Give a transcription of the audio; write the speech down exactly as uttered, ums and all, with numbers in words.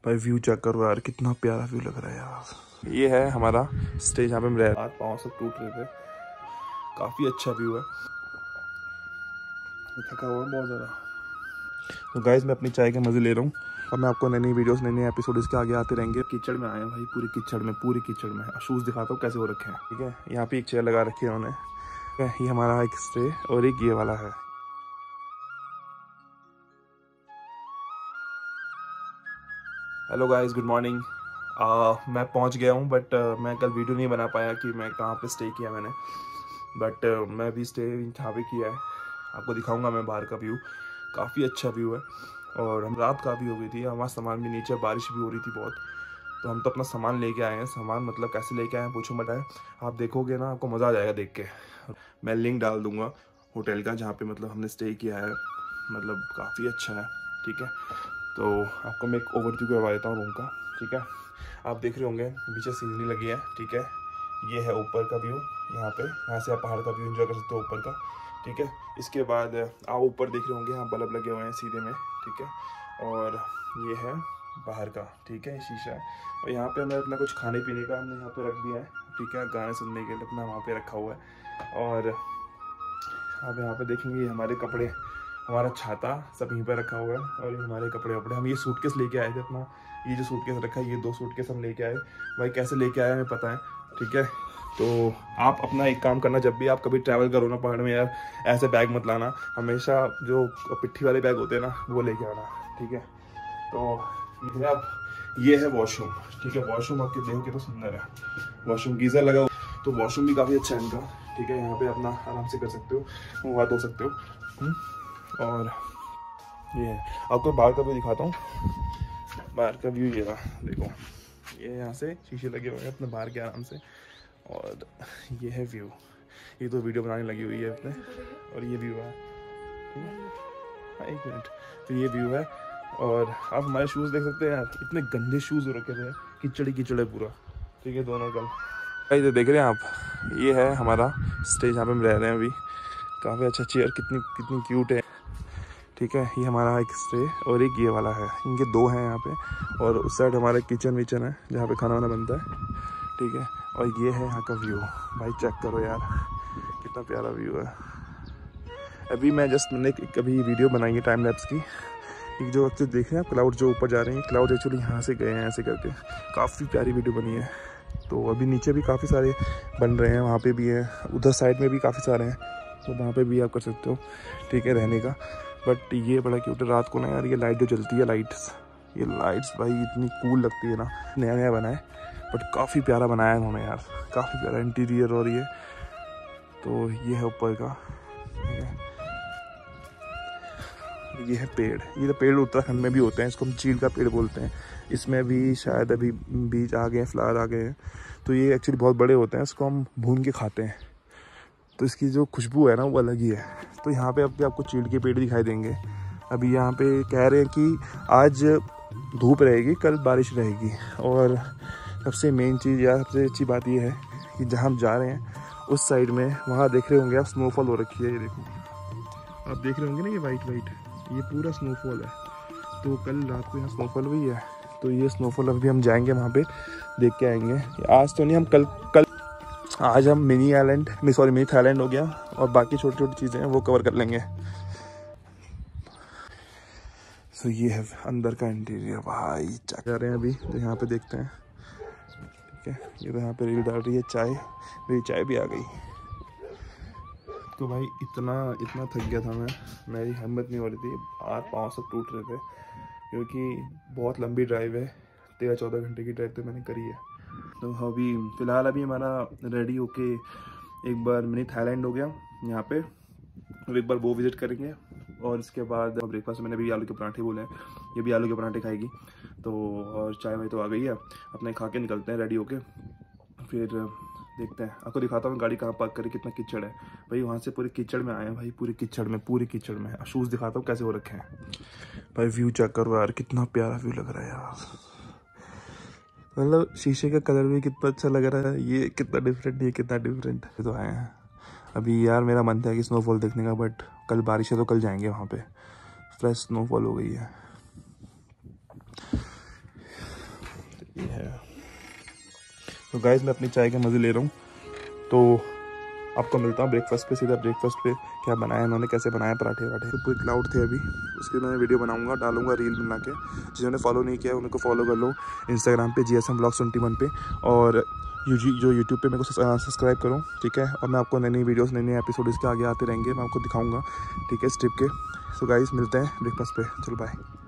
भाई view check करो यार, कितना प्यारा व्यू लग रहा है यार। ये है हमारा स्टे जहाँ पे हम रह रहे हैं। पाँव सब टूट रहे थे, काफ़ी अच्छा व्यू है। थका हुआ है बहुत ज़्यादा। तो गाइस मैं अपनी चाय के मज़े ले रहा हूँ और मैं आपको नई नई वीडियोस नए नए एपिसोड इसके आगे आते रहेंगे। कीचड़ में आए हैं भाई, पूरे कीचड़ में पूरे कीचड़ में। शूज़ दिखाता हूँ कैसे हो रखे हैं, ठीक है। यहाँ पे एक चेयर लगा रखी है उन्होंने। ये हमारा एक स्टे और एक ये वाला है। Hello guys, good morning. मैं पहुंच गया हूं, बट uh, मैं कल वीडियो नहीं बना पाया कि मैं कहां पे स्टे किया मैंने। बट uh, मैं भी स्टे जहाँ पे किया है आपको दिखाऊंगा मैं। बाहर का व्यू काफ़ी अच्छा व्यू है। और हम रात काफ़ी हो गई थी, हमारा सामान भी नीचे, बारिश भी हो रही थी बहुत। तो हम तो अपना सामान लेके आए हैं। सामान मतलब कैसे लेके आए हैं पूछो मत है। आप देखोगे ना, आपको मज़ा आ जाएगा देख के। मैं लिंक डाल दूँगा होटल का जहाँ पे मतलब हमने स्टे किया है। मतलब काफ़ी अच्छा है, ठीक है। तो आपको मैं एक ओवरव्यू करवा देता हूँ रूम का, ठीक है। आप देख रहे होंगे पीछे सीनरी लगी है, ठीक है। ये है ऊपर का व्यू, यहाँ पे यहाँ से आप पहाड़ का व्यू एंजॉय कर सकते हो ऊपर का, ठीक है। इसके बाद आप ऊपर देख रहे होंगे, यहाँ बल्ब लगे हुए हैं सीधे में, ठीक है। और ये है बाहर का, ठीक है, शीशा है। और यहाँ पे हमने अपना कुछ खाने पीने का हमने यहाँ पे रख दिया है, ठीक है। गाने सुनने के लिए अपना वहाँ पे रखा हुआ है। और आप यहाँ पे देखेंगे हमारे कपड़े, हमारा छाता सब यहीं पर रखा हुआ है। और ये हमारे कपड़े वपड़े, हम ये सूटकेस लेके आए थे अपना। ये जो सूटकेस रखा है, ये दो सूटकेस हम लेके आए। भाई कैसे लेके आए हमें पता है, ठीक है। तो आप अपना एक काम करना, जब भी आप कभी ट्रैवल करो ना पहाड़ में यार, ऐसे बैग मत लाना। हमेशा जो पिट्ठी वाले बैग होते हैं ना, वो लेके आना, ठीक है। तो ये अब ये है वॉशरूम, ठीक है। वॉशरूम आपके देखो कितना सुंदर है। वॉशरूम गीजर लगा हुआ, तो वॉशरूम भी काफ़ी अच्छा है इनका, ठीक है। यहाँ पे अपना आराम से कर सकते हो, मुँह हाथ धो सकते हो। और ये है, आपको बाहर का व्यू दिखाता हूँ। बाहर का व्यू ये रहा, देखो ये यहाँ से शीशे लगे हुए हैं अपने बाहर के आराम से। और ये है व्यू। ये तो वीडियो बनाने लगी हुई है अपने। और ये व्यू है, हाँ एक मिनट। तो ये व्यू है। और आप हमारे शूज़ देख सकते हैं यार, इतने गंदे शूज़ हो रखे थे, कीचड़ी कीचड़ है पूरा, ठीक है। दोनों कल इधर देख रहे हैं आप, ये है हमारा स्टे जहाँ पे हम रह रहे हैं अभी। काफ़ी अच्छा, चेयर कितनी कितनी क्यूट है, ठीक है। ये हमारा एक स्टे और एक ये वाला है, इनके दो हैं यहाँ पे। और उस साइड हमारा किचन विचन है जहाँ पे खाना वाना बनता है, ठीक है। और ये है यहाँ का व्यू, भाई चेक करो यार कितना प्यारा व्यू है। अभी मैं जस्ट मैंने कभी वीडियो बनाई है टाइम लैप्स की। एक जो एक्चुअली देख रहे हैं आप, क्लाउड जो ऊपर जा रहे हैं, क्लाउड एक्चुअली यहाँ से गए हैं ऐसे करके। काफ़ी प्यारी वीडियो बनी है। तो अभी नीचे भी काफ़ी सारे बन रहे हैं, वहाँ पे भी है, उधर साइड में भी काफ़ी सारे हैं, तो वहाँ पे भी आप कर सकते हो, ठीक है, रहने का। बट ये बड़ा क्यूट है। रात को ना यार, ये लाइट जो जलती है, लाइट्स, ये लाइट्स भाई इतनी कूल लगती है ना। नया नया बना है बट काफ़ी प्यारा बनाया है उन्होंने यार, काफ़ी प्यारा इंटीरियर। और ये तो ये है ऊपर का, ये है पेड़। ये तो पेड़ उत्तराखंड में भी होते हैं, इसको हम चीड़ का पेड़ बोलते हैं। इसमें भी शायद अभी बीज आ गए हैं, फ्लावर आ गए हैं। तो ये एक्चुअली बहुत बड़े होते हैं, इसको हम भून के खाते हैं। तो इसकी जो खुशबू है ना, वो अलग ही है। तो यहाँ पे अब आपको चीड़ के पेड़ दिखाई देंगे। अभी यहाँ पे कह रहे हैं कि आज धूप रहेगी, कल बारिश रहेगी। और सबसे मेन चीज़ या सबसे अच्छी बात ये है कि जहाँ हम जा रहे हैं उस साइड में, वहाँ देख रहे होंगे आप, स्नोफॉल हो रखी है। ये देखो, आप देख रहे होंगे ना, ये वाइट वाइट, ये पूरा स्नोफॉल है। तो कल रात को यहाँ स्नोफॉल हुई है। तो ये स्नोफॉल अभी हम जाएंगे वहाँ पे देख के आएंगे। आज तो नहीं, हम कल कल आज हम मिनी आइलैंड में, सॉरी मिनी थाईलैंड हो गया, और बाकी छोटी छोटी चीज़ें हैं वो कवर कर लेंगे। सो ये है अंदर का इंटीरियर। भाई चाय जा रहे हैं अभी, तो यहाँ पे देखते हैं, ठीक है। ये तो यहाँ पे रील डाल रही है चाय, मेरी चाय भी आ गई। तो भाई इतना इतना थक गया था मैं, मेरी हिम्मत नहीं हो रही थी, हाथ पाँव सब टूट रहे थे, क्योंकि बहुत लंबी ड्राइव है। तेरह चौदह घंटे की ड्राइव तो मैंने करी है। तो अभी फ़िलहाल अभी हमारा रेडी होके एक बार मिनी थाईलैंड हो गया यहाँ पे, अब एक बार वो विज़िट करेंगे। और इसके बाद ब्रेकफास्ट मैंने भी आलू के पराठे बोले हैं, ये भी आलू के पराठे खाएगी। तो और चाय वाय तो आ गई है, अपने खा के निकलते हैं रेडी होके। फिर देखते हैं, आपको दिखाता हूँ गाड़ी कहाँ पार्क करी, कितना कीचड़ है भाई। वहाँ से पूरे कीचड़ में आए हैं भाई, पूरे कीचड़ में पूरे कीचड़ में। शूज़ दिखाता हूँ कैसे हो रखे हैं भाई। व्यू चेक करो यार, कितना प्यारा व्यू लग रहा है यार। मतलब शीशे का कलर भी कितना अच्छा लग रहा है, ये कितना डिफरेंट, ये कितना डिफरेंट। तो आए हैं अभी यार, मेरा मन था कि स्नोफॉल देखने का, बट कल बारिश है तो कल जाएंगे वहाँ पे। फ्रेश स्नोफॉल हो गई है। है। तो गाइस मैं अपनी चाय के मज़े ले रहा हूँ, तो आपको मिलता हूँ ब्रेकफास्ट पे। सीधा ब्रेकफास्ट पे क्या बनाया इन्होंने, कैसे बनाया पराठे वराठे। तो पूरे क्लाउड थे अभी, उसके मैं वीडियो बनाऊंगा, डालूंगा रील बना के। जिन्होंने फॉलो नहीं किया उनको फॉलो कर लो इंस्टाग्राम पे G S M vlogs twenty one पे, और यूजी जो यूट्यूब पे मेरे को सब्सक्राइब करो, ठीक है। और मैं आपको नई नई वीडियोस, नए नए एपिसोड इसके आगे आते रहेंगे, मैं आपको दिखाऊंगा, ठीक है, इस ट्रिप के। सो गाइस मिलते हैं ब्रेकफास्ट पे, चलो बाय।